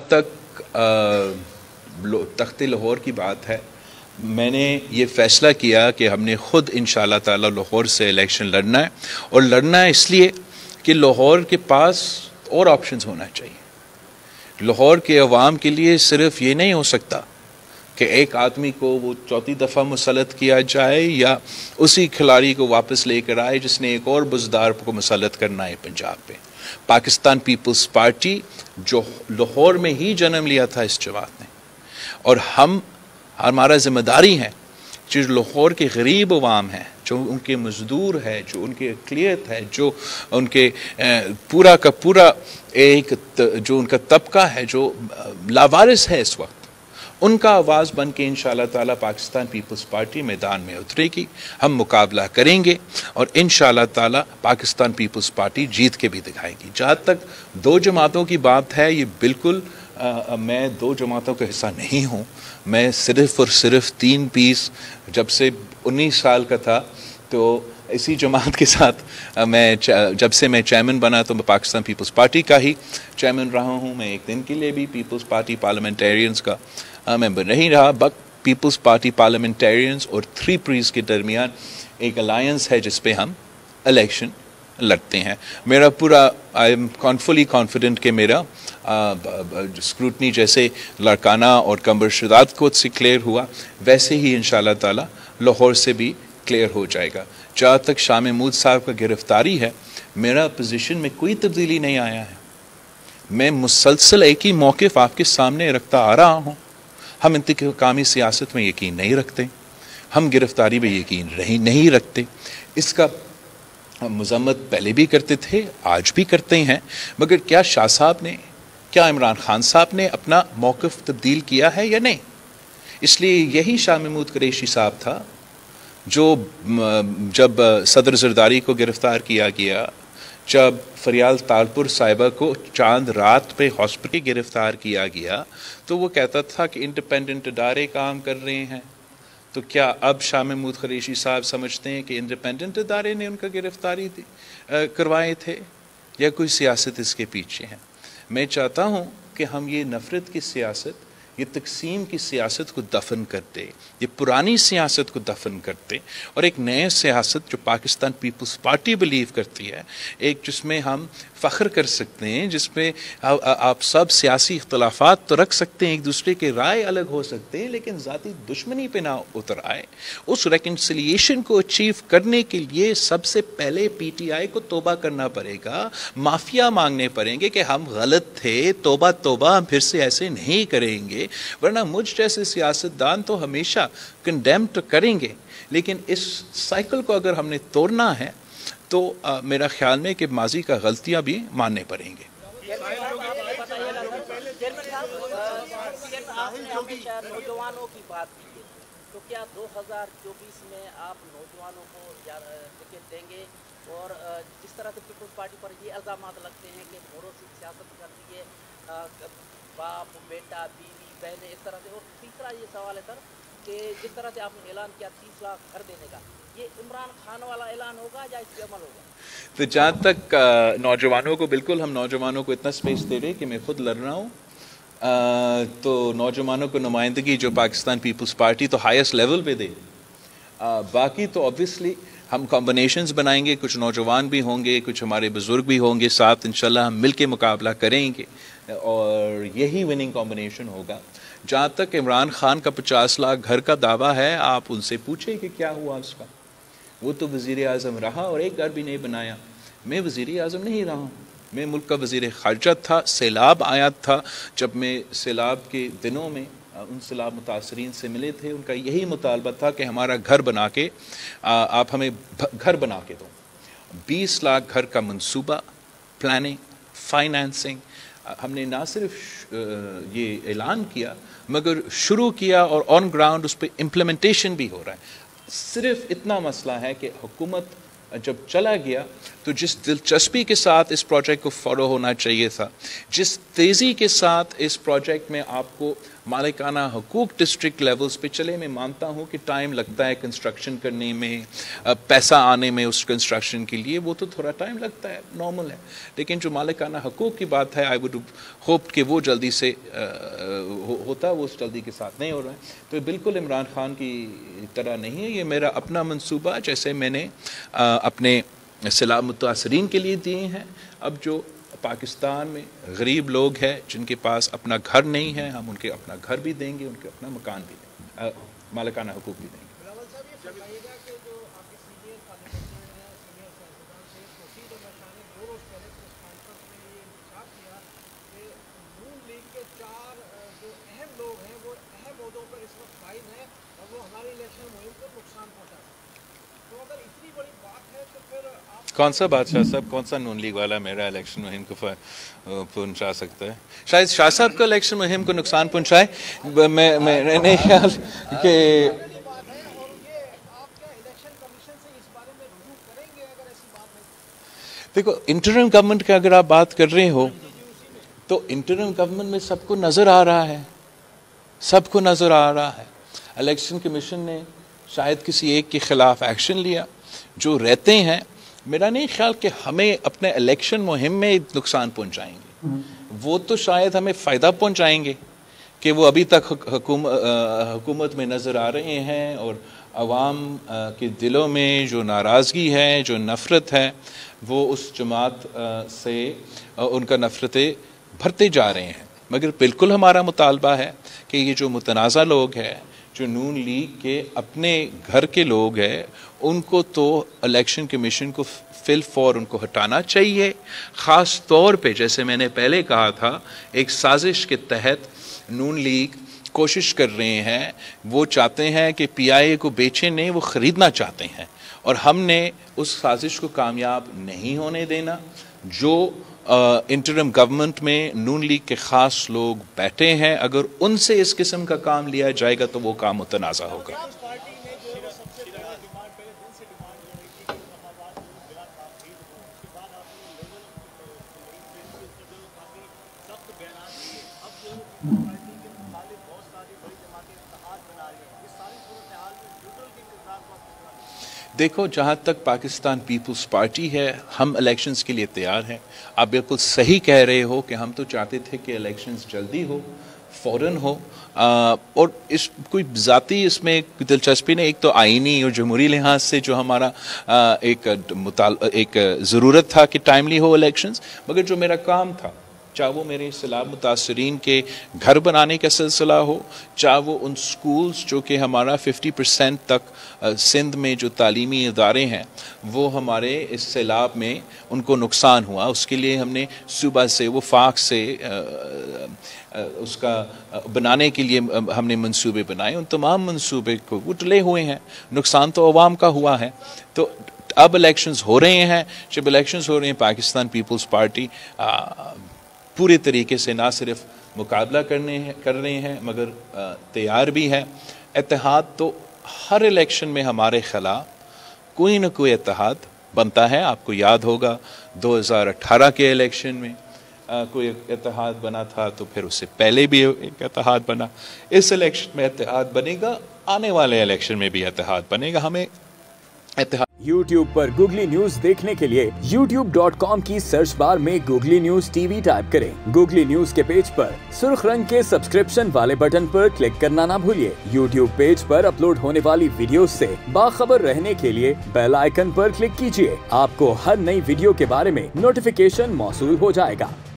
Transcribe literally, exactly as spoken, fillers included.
تک تخت لاہور کی بات ہے، میں نے یہ فیصلہ کیا کہ ہم نے خود انشاءاللہ تعالی لاہور سے الیکشن لڑنا ہے، اور لڑنا ہے اس لیے کہ لاہور کے پاس اور آپشنز ہونا چاہیے۔ لاہور کے عوام کے لیے صرف یہ نہیں ہو سکتا کہ ایک آدمی کو وہ چوتھی دفعہ مسلط کیا جائے یا اسی کھلاڑی کو واپس لے کر آئے جس نے ایک اور بزدار کو مسلط کرنا ہے پنجاب پہ۔ پاکستان پیپلز پارٹی جو لاہور میں ہی جنم لیا تھا اس جماعت نے، اور ہم ہمارا ذمہ داری ہے جو لاہور کے غریب عوام ہیں، جو ان کے مزدور ہے، جو ان کے اقلیت ہے، جو ان کے پورا کا پورا ایک جو ان کا طبقہ ہے جو لاوارث ہے اس وقت، ان کا آواز بن کے انشاءاللہ تعالی پاکستان پیپلز پارٹی میدان میں اترے گی، ہم مقابلہ کریں گے اور انشاءاللہ تعالی پاکستان پیپلز پارٹی جیت کے بھی دکھائے گی۔ جہاں تک دو جماعتوں کی بات ہے، یہ بالکل آ, میں دو جماعتوں کا حصہ نہیں ہوں، میں صرف اور صرف تین پیس جب سے انیس سال کا تھا تو اسی جماعت کے ساتھ میں جب سے میں چیئرمین بنا تو میں پاکستان پیپلز پارٹی کا ہی چیئرمین رہا ہوں۔ میں ایک دن کے لیے بھی پیپلز پارٹی پارلیمنٹیرینز کا ممبر نہیں رہا، بٹ پیپلز پارٹی پارلیمنٹیرینز اور تھری پریز کے درمیان ایک الائنس ہے جس پہ ہم الیکشن لڑتے ہیں۔ میرا پورا آئی ایم فلی کانفیڈنٹ کہ میرا اسکروٹنی جیسے لڑکانہ اور کمبر شداد کو سے کلیئر ہوا ویسے ہی انشاءاللہ تعالی لاہور سے بھی کلیئر ہو جائے گا۔ جہاں تک شاہ محمود صاحب کا گرفتاری ہے، میرا پوزیشن میں کوئی تبدیلی نہیں آیا ہے، میں مسلسل ایک ہی موقف آپ کے سامنے رکھتا آ رہا ہوں۔ ہم انتقامی سیاست میں یقین نہیں رکھتے، ہم گرفتاری میں یقین نہیں رکھتے، اس کا مذمت پہلے بھی کرتے تھے، آج بھی کرتے ہیں، مگر کیا شاہ صاحب نے، کیا عمران خان صاحب نے اپنا موقف تبدیل کیا ہے یا نہیں؟ اس لیے یہی شاہ محمود قریشی صاحب تھا جو جب صدر زرداری کو گرفتار کیا گیا، جب فریال تالپور صاحبہ کو چاند رات پہ ہاسپٹل گرفتار کیا گیا تو وہ کہتا تھا کہ انڈیپینڈنٹ ادارے کام کر رہے ہیں، تو کیا اب شاہ محمود قریشی صاحب سمجھتے ہیں کہ انڈیپینڈنٹ ادارے نے ان کا گرفتاری کروائے تھے یا کوئی سیاست اس کے پیچھے ہے؟ میں چاہتا ہوں کہ ہم یہ نفرت کی سیاست، یہ تقسیم کی سیاست کو دفن کرتے، یہ پرانی سیاست کو دفن کرتے اور ایک نئے سیاست جو پاکستان پیپلز پارٹی بلیو کرتی ہے، ایک جس میں ہم فخر کر سکتے ہیں، جس میں آپ سب سیاسی اختلافات تو رکھ سکتے ہیں، ایک دوسرے کے رائے الگ ہو سکتے ہیں، لیکن ذاتی دشمنی پہ نہ اتر آئے۔ اس ریکنسیلیشن کو اچیو کرنے کے لیے سب سے پہلے پی ٹی آئی کو توبہ کرنا پڑے گا، معافیا مانگنے پڑیں گے کہ ہم غلط تھے، توبہ توبہ، ہم پھر سے ایسے نہیں کریں گے، ورنہ مجھ جیسے سیاستدان تو ہمیشہ کنڈیم تو کریں گے، لیکن اس سائیکل کو اگر ہم نے توڑنا ہے تو میرا خیال میں کہ ماضی کا غلطیاں بھی ماننے پڑیں گے۔ نوجوانوں کی بات کی تو کیا دو ہزار چوبیس میں آپ نوجوانوں کو ٹکٹ دیں گے؟ اور جس طرح سے پیپلز پارٹی پر یہ الزامات لگتے ہیں کہ گھروں سے سیاست کرتی ہے، باپ بیٹا بیوی بہنیں اس طرح سے، اور تیسرا یہ سوال ہے سر کہ جس طرح سے آپ نے اعلان کیا تیس لاکھ گھر دینے کا، یہ عمران خان والا اعلان ہوگا یا اس پہ عمل ہوگا؟ تو جہاں تک نوجوانوں کو، بالکل ہم نوجوانوں کو اتنا سپیس دے رہے کہ میں خود لڑ رہا ہوں، تو نوجوانوں کو نمائندگی جو پاکستان پیپلز پارٹی تو ہائیسٹ لیول پہ دے، باقی تو obviously ہم کمبینیشنز بنائیں گے، کچھ نوجوان بھی ہوں گے، کچھ ہمارے بزرگ بھی ہوں گے ساتھ، انشاءاللہ ہم مل کے مقابلہ کریں گے اور یہی وننگ کمبینیشن ہوگا۔ جہاں تک عمران خان کا پچاس لاکھ گھر کا دعویٰ ہے، آپ ان سے پوچھیں کہ کیا ہوا اس کا، وہ تو وزیر اعظم رہا اور ایک گھر بھی نہیں بنایا، میں وزیر اعظم نہیں رہا ہوں، میں ملک کا وزیر خارجہ تھا، سیلاب آیا تھا، جب میں سیلاب کے دنوں میں ان سیلاب متاثرین سے ملے تھے، ان کا یہی مطالبہ تھا کہ ہمارا گھر بنا کے آپ ہمیں گھر بنا کے دو۔ بیس لاکھ گھر کا منصوبہ، پلاننگ، فائنانسنگ، ہم نے نہ صرف یہ اعلان کیا مگر شروع کیا اور آن گراؤنڈ اس پہ امپلیمنٹیشن بھی ہو رہا ہے۔ صرف اتنا مسئلہ ہے کہ حکومت جب چلا گیا تو جس دلچسپی کے ساتھ اس پروجیکٹ کو فالو ہونا چاہیے تھا، جس تیزی کے ساتھ اس پروجیکٹ میں آپ کو मालिकाना हकूक डिस्ट्रिक्ट लेवल्स पे चले। मैं मानता हूँ कि टाइम लगता है कंस्ट्रक्शन करने में, पैसा आने में उस कंस्ट्रक्शन के लिए, वो तो थोड़ा टाइम लगता है, नॉर्मल है। लेकिन जो मालिकाना हकूक की बात है, आई वुड होप कि वो जल्दी से हो, होता वो उस जल्दी के साथ नहीं हो रहा है। तो बिल्कुल इमरान खान की तरह नहीं है, ये मेरा अपना मंसूबा जैसे मैंने अपने सैलाब मुतासरीन के लिए दिए हैं। अब जो पाकिस्तान में गरीब लोग हैं जिनके पास अपना घर नहीं है, हम उनके अपना घर भी देंगे, उनके अपना मकान भी देंगे, मालिकाना हुकूक भी देंगे। कौन सा बादशाह साहब, कौन सा नून लीग वाला मेरा इलेक्शन मुहिम को पहुंचा सकता है? शायद शाह साहब का इलेक्शन मुहिम को नुकसान पहुंचाए। मैं मैं नहीं ख्याल कि देखो, इंटरिम गवर्नमेंट की अगर आप बात कर रहे हो तो इंटरिम गवर्नमेंट में सबको नजर आ रहा है, सबको नजर आ रहा है। इलेक्शन कमीशन ने शायद किसी एक के खिलाफ एक्शन लिया, जो रहते हैं मेरा नहीं ख्याल कि हमें अपने इलेक्शन मुहिम में नुकसान पहुंचाएंगे। वो तो शायद हमें फ़ायदा पहुंचाएंगे कि वो अभी तक हुकूम, हुकूमत में नज़र आ रहे हैं और आवाम के दिलों में जो नाराज़गी है, जो नफ़रत है, वो उस जमात से उनका नफ़रतें भरते जा रहे हैं। मगर बिल्कुल हमारा मुतालबा है कि ये जो मुतनाज़ा लोग हैं, जो नून लीग के अपने घर के लोग हैं, उनको तो इलेक्शन कमीशन को फिल फॉर उनको हटाना चाहिए। ख़ास तौर पे जैसे मैंने पहले कहा था, एक साजिश के तहत नून लीग कोशिश कर रहे हैं, वो चाहते हैं कि पीआईए को बेचे नहीं, वो ख़रीदना चाहते हैं, और हमने उस साजिश को कामयाब नहीं होने देना। जो इंटरिम गवर्नमेंट में नून लीग के ख़ास लोग बैठे हैं, अगर उनसे इस किस्म का काम लिया जाएगा तो वो काम मुतनाज़ा होगा। देखो, जहाँ तक पाकिस्तान पीपल्स पार्टी है, हम इलेक्शंस के लिए तैयार हैं। आप बिल्कुल सही कह रहे हो कि हम तो चाहते थे कि इलेक्शंस जल्दी हो, फ़ौरन हो, आ, और इस कोई ज़ाती इसमें दिलचस्पी नहीं। एक तो आइनी और जमहूरी लिहाज से जो हमारा आ, एक मुताल एक ज़रूरत था कि टाइमली हो इलेक्शंस, मगर जो मेरा काम था, चाहे वो मेरे सैलाब मुतासरीन के घर बनाने का सिलसिला हो, चाहे वो उन स्कूल्स जो कि हमारा पचास परसेंट तक सिंध में जो तालीमी इदारे हैं वो हमारे इस सैलाब में उनको नुकसान हुआ, उसके लिए हमने सूबा से वफाक से आ, आ, उसका बनाने के लिए हमने मंसूबे बनाए। उन तमाम मंसूबे को वो टले हुए हैं, नुकसान तो अवाम का हुआ है। तो अब इलेक्शंस हो रहे हैं, जब इलेक्शंस हो रहे हैं, पाकिस्तान पीपल्स पार्टी आ, पूरे तरीके से ना सिर्फ मुकाबला करने हैं कर रहे हैं मगर तैयार भी है। इत्तेहाद तो हर इलेक्शन में हमारे खिलाफ कोई न कोई इत्तेहाद बनता है। आपको याद होगा दो हज़ार अठारह के इलेक्शन में आ, कोई इत्तेहाद बना था, तो फिर उससे पहले भी एक इत्तेहाद बना। इस इलेक्शन में इत्तेहाद बनेगा, आने वाले इलेक्शन में भी इत्तेहाद बनेगा। हमें इत्तेहाद YouTube पर गूगली न्यूज देखने के लिए यूट्यूब डॉट कॉम की सर्च बार में गूगली न्यूज टीवी टाइप करें। गूगली न्यूज के पेज पर सुर्ख रंग के सब्सक्रिप्शन वाले बटन पर क्लिक करना ना भूलिए। YouTube पेज पर अपलोड होने वाली वीडियोस से बाखबर रहने के लिए बेल आइकन पर क्लिक कीजिए। आपको हर नई वीडियो के बारे में नोटिफिकेशन मौसूल हो जाएगा।